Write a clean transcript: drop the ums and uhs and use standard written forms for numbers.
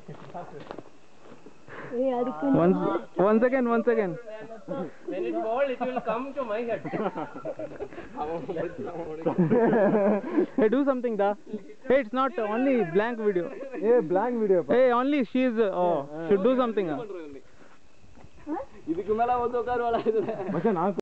Once again. When it falls, it will come to my head. Hey, do something, da. Hey, it's not only blank video. Hey, blank video. Hey, only she's should do something.